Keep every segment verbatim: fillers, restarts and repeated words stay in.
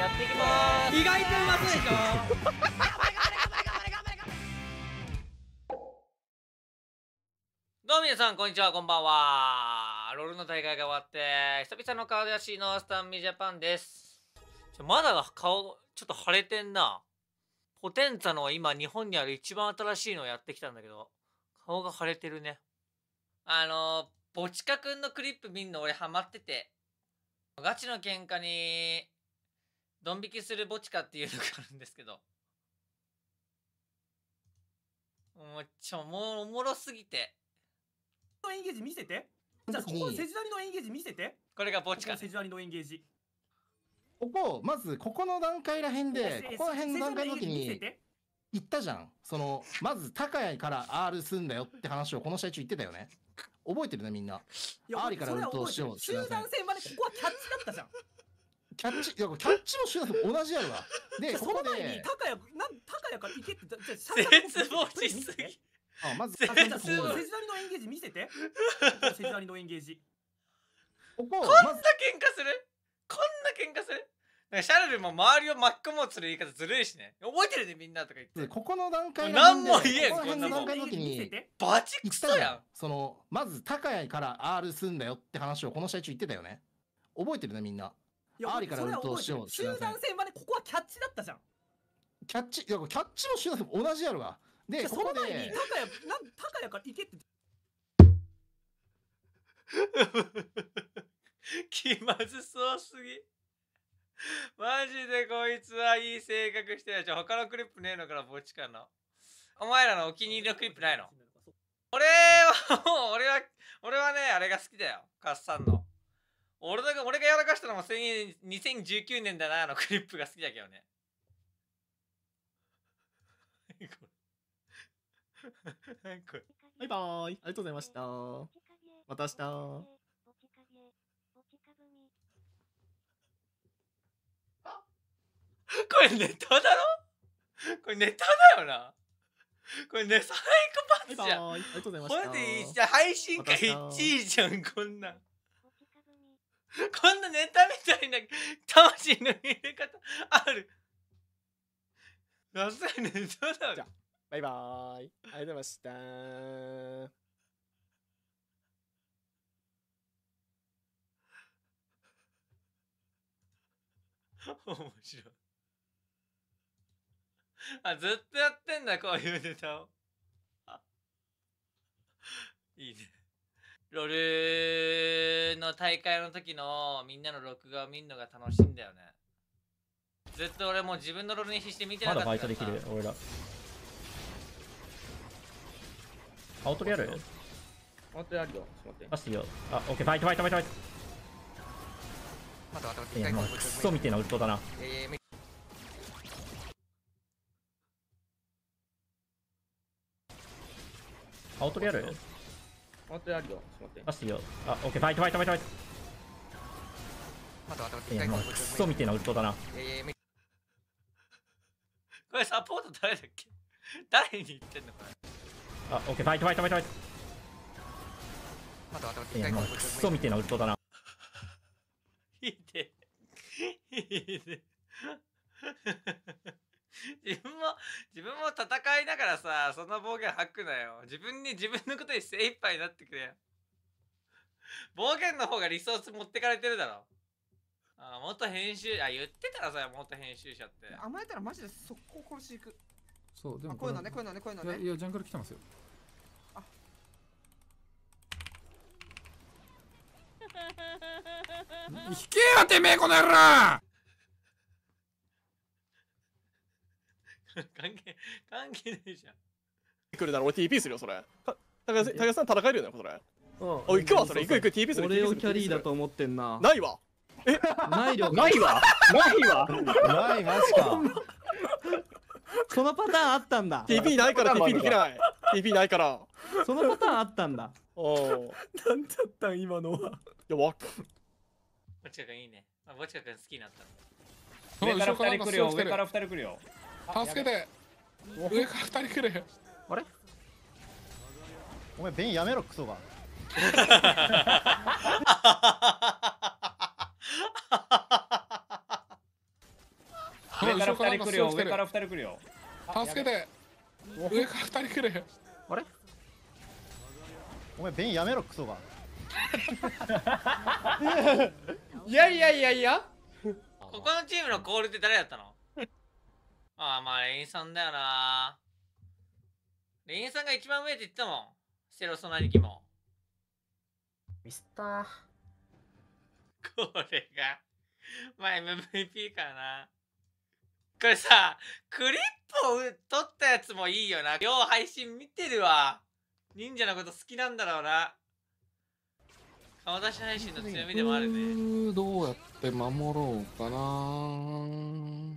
やっていきまーす。 意外とうまそうでしょ。 どうも皆さんこんにちは、こんばんは。ロールの大会が終わって久々の顔出しのスタンミジャパンです。ちょまだ顔ちょっと腫れてんな。ポテンツァの今日本にある一番新しいのをやってきたんだけど、顔が腫れてるね。あのボチカくんのクリップ見んの俺ハマってて、ガチの喧嘩にドン引きするボチカっていうのがあるんですけど、もうちょもうおもろすぎて。 のエンゲージ見せて。じゃあここのセジナリのエンゲージ見せて。 これがボチカ。 セジナリのエンゲージ。 ここまずここの段階らへんで、ここら辺の段階の時に言ったじゃん。そのまず高谷から R すんだよって話をこの試合中言ってたよね。覚えてるねみんな。R からウルトしよう。 集団戦までここはキャッチだったじゃん。 キャッチ、いやキャッチも集団戦同じやろが。でその前に高谷なん高谷から行けってじゃ絶望しすぎ。 あまずセジナリのエンゲージ見せて。セジナリのエンゲージ。 こんな喧嘩する？こんな喧嘩する？なんかシャルルも周りを巻き込もうとする言い方ずるいしね。覚えてるねみんなとか言って。 ここの段階何も言えん。 この段階の時にバチクソやん。 そのまず高谷から R すんだよって話をこの試合中言ってたよね。覚えてるねみんな。R からウルトしよう。 集団戦までここはキャッチだったじゃん。 キャッチ、いやキャッチも集団戦同じやろが。でその前に高谷なん高谷から行けって。 気まずそうすぎ。マジでこいつはいい性格してる。じゃあ他のクリップねえのかな、ボチカの。お前らのお気に入りのクリップないの？俺はもう俺は俺はねあれが好きだよ、カッサンの。俺が俺がやらかしたのもにせんじゅうきゅうねんだな、あのクリップが好きだけどね。 バイバーイ、ありがとうございました。また明日。 これネタだろ？これネタだよな。これね、サイコパスじゃん。 ありがとうございました。 これでいいじゃん。配信会いちいじゃん、こんなん。こんなネタみたいな魂の入れ方ある。さすがにネタだよ。 じゃあバイバーイ、ありがとうございました。 面白い。あ、ずっとやってんだ、こういうネタを。いいね。ロールの大会の時のみんなの録画を見るのが楽しいんだよね。ずっと俺もう自分のロールに必死で見てなかったからさ。 まだバイトできる、俺ら。青取りある？ 青取りあるよ。ちょっと待って。 出していいよ。あ、オッケー、バイトバイトバイトバイト。 待って待っていや、もうクソみてえなウルトだな。青取りある？ 青取りあるよ。ちょっと待って。 出していいよ。あ、オッケー、バイトバイトバイトバイト。 待って待って。 いや、もうクソみてえなウルトだな。 これサポート誰だっけ？誰に言ってんのこれ。 あ、オッケー、バイトバイトバイトバイト。 待って待って。 いや、もうクソみてえなウルトだな。 いいね。いいね。自分も自分も戦いながらさ、その暴言吐くなよ。自分に自分のことに精一杯になってくれよ。暴言の方がリソース持ってかれてるだろ。あ、元編集、あ、言ってたらさ、元編集者って。 甘えたらマジで速攻殺しいく。 そう、でもこういうのね、こういうのね、こういうのね。 いや、ジャングル来てますよ。 あ。 引けよてめえこの野郎。 関係関係ないじゃん。 来るだろ、俺 ティーピー するよそれ。高橋さん戦えるよねそれ。うん。お、行くわそれ、行く行く ティーピー する。 俺をキャリーだと思ってんな。 ないわ。え、 ないよ。 ないわ。ないわ。 ないマジか。 そのパターンあったんだ。 ティーピー ないから ティーピー できない。ティーピー ないから。 そのパターンあったんだ。 おお。 なんだったん今のは。 いや、わっ。 ボチカ君いいね。まあ、ボチカ君好きになった。 上から二人来るよ。 上から二人来るよ。 助けて。上から二人来る。 あれ？お前ベンやめろクソが。 上から二人来るよ、上から二人来るよ。 助けて。上から二人来る。 あれお前ベンやめろクソが。 いやいやいやいや。 ここのチームのコールって誰だったの？ああ、まあレインさんだよな。レインさんが一番上って言ってたもん。セロソナ兄貴も。 ミスったー。 これがまあ エムブイピー かな。これさ、クリップを取ったやつもいいよな。今日配信見てるわ。忍者のこと好きなんだろうな。顔出し配信の強みでもあるね。 どうやって守ろうかな。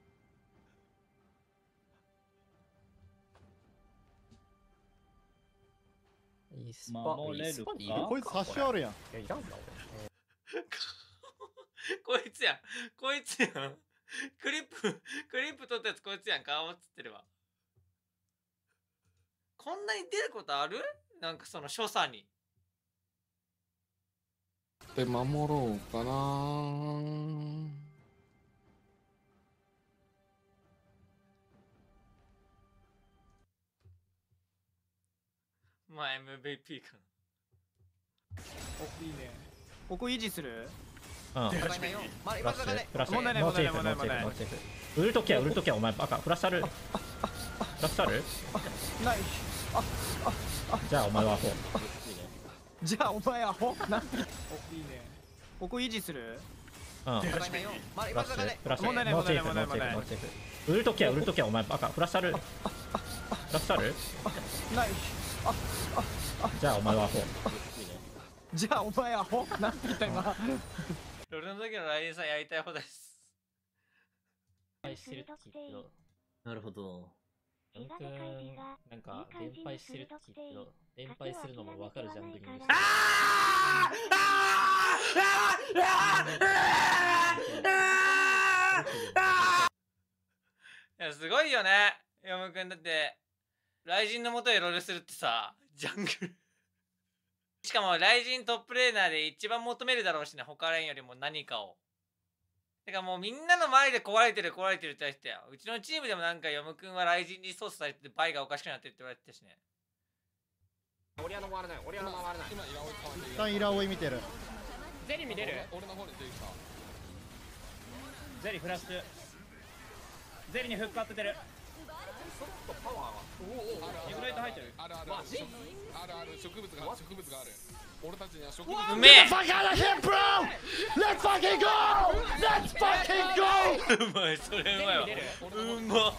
イスパ守れるかイスパにいるこいつ差しあるやん。 いやいらんなこいつやん。こいつやん。クリップ、クリップ取ったやつこいつやん。顔映ってるわ。こんなに出ることある？なんかその所作に。 で守ろうかな。 まあ エムブイピー かお、いいね。ここ維持する？ うん。フな。ないよ。まラッシュ、フラッシュ。 問題ないノーチェイク、 問題ないノーチェイク、ノーチェイク。売るときは売るときはお前バカ。フラッシュある？フラッシュある？ ない。 じゃあお前はアホ。 じゃあお前アホ。なんて。お、いいね。ここ維持する？ うん。フラッシュ、フラッシュ。 問題ないノーチェイク、 問題ないノーチェイク、ノーチェイク。売るときは売るときはお前バカ。フラッシュある？フラッシュある？ ない。 じゃあお前はアホ。 じゃあお前アホ。なんて言った今。 ロルの時のライデンさんやりたい方です。 してるって言うけど、 なるほど。 ヤンくん、なんか、連敗してるって言うけど、連敗するのもわかるジャングリングしてる。 いや、すごいよね。ヨムくんだって、雷神の元へロールするってさ、ジャングル。しかも雷神トップレーナーで一番求めるだろうしね、他レーンよりも何かを。てかもうみんなの前で壊れてる壊れてるって言ってたよ。うちのチームでもなんかヨムくんは雷神に操作されててバイがおかしくなってるって言われてたしね。 俺は回らない、俺は回らない。 今イラオイ変わってる。 一旦イラオイ見てる。 ゼリー見れる？ 俺の方に出てきた。 ゼリーフラッシュ。ゼリーにフック当ててる。 パワーはイグライト入ってる。 あるあるある。あるある植物がある植物がある。俺たちには植物うめえ。 Fuck out of here, bro! Let's fucking go! Let's fucking go! うまい、それうまいわ。うまっ。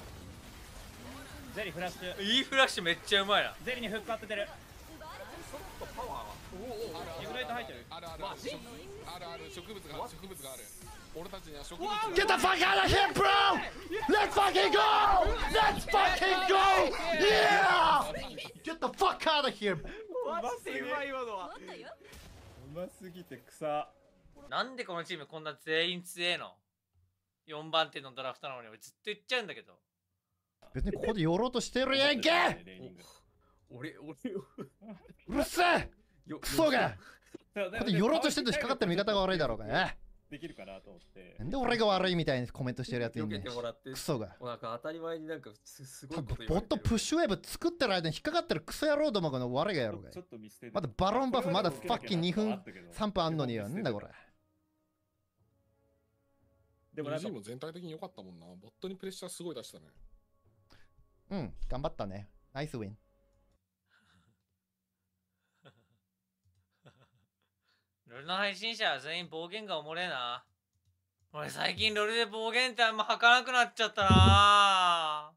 ゼリーフラッシュ。 いいフラッシュめっちゃうまいな。 ゼリーにフック当ててる。 パワーはイグライト入ってる。 あるあるある。あるある植物がある植物がある。俺たちには植物が Get the fuck out of here, bro! Let's fucking go! Let's fucking go! Yeah! Get the fuck out of here! マジでうまい今のは。 うますぎて草。 なんでこのチームこんな全員強えの？ よん 番手のドラフトなのに俺ずっと言っちゃうんだけど。 別にここで寄ろうとしてるやんけ！ 俺、俺、 うるせえ！クソが！ここで寄ろうとしてると引っかかってる味方が悪いだろうがね。 できるかなと思って。 なんで俺が悪いみたいにコメントしてるやついんねん。 避けてもらってクソが。 なんか当たり前になんかすすごい多こと分ボットプッシュウェーブ作ってる間に引っかかってるクソ野郎どもがの悪いがやろうが。 ちょっと見捨てる。 まだバロンバフまだファッキンにふんさんぷんあんのによ。なんだこれ。 でもなんかチーム全体的に良かったもんな。ボットにプレッシャーすごい出したね。 うん、頑張ったね。ナイスウィン。 ロルの配信者は全員暴言がおもれえな。俺最近ロルで暴言ってあんま吐かなくなっちゃったな。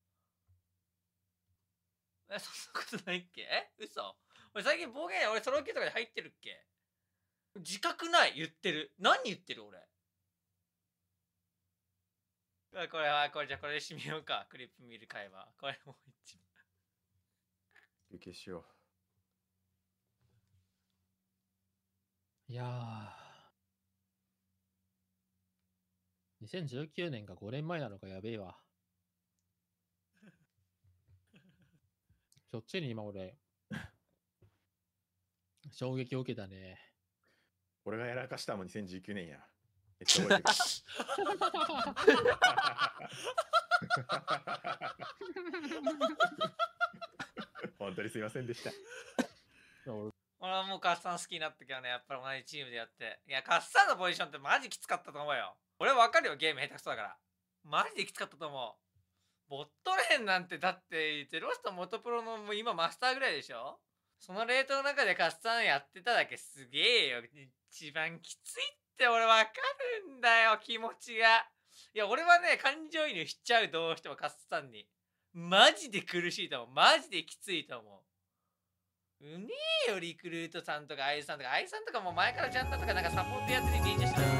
え、そんなことないっけ？え、嘘？俺最近暴言俺ソロキューとかで入ってるっけ？自覚ない言ってる。何言ってる俺。あ、これはこれじゃあこれで締めようか。クリップ見る会話。これもう一番。 休憩しよいやー、にせんじゅうきゅうねんがごねんまえなのかやべえわ。そっちに今俺、衝撃を受けたね。 俺がやらかしたもにせんじゅうきゅうねんや。 めっちゃ覚えてる。本当にすいませんでした。 俺はもうカッサン好きになったけどね、やっぱり同じチームでやって。いや、カッサンのポジションってマジきつかったと思うよ。俺はわかるよ、ゲーム下手くそだから。マジできつかったと思う。ボットレーンなんてだって、ゼロスと元プロのもう今マスターぐらいでしょ。そのレートの中でカッサンやってただけすげえよ。一番きついって俺わかるんだよ、気持ちが。いや、俺はね、感情移入しちゃう、どうしてもカッサンに。マジで苦しいと思う。マジできついと思う。うめえよ、リクルートさんとかアイさんとか。アイさんとかも前からちゃんととかなんかサポートやってて忍者してた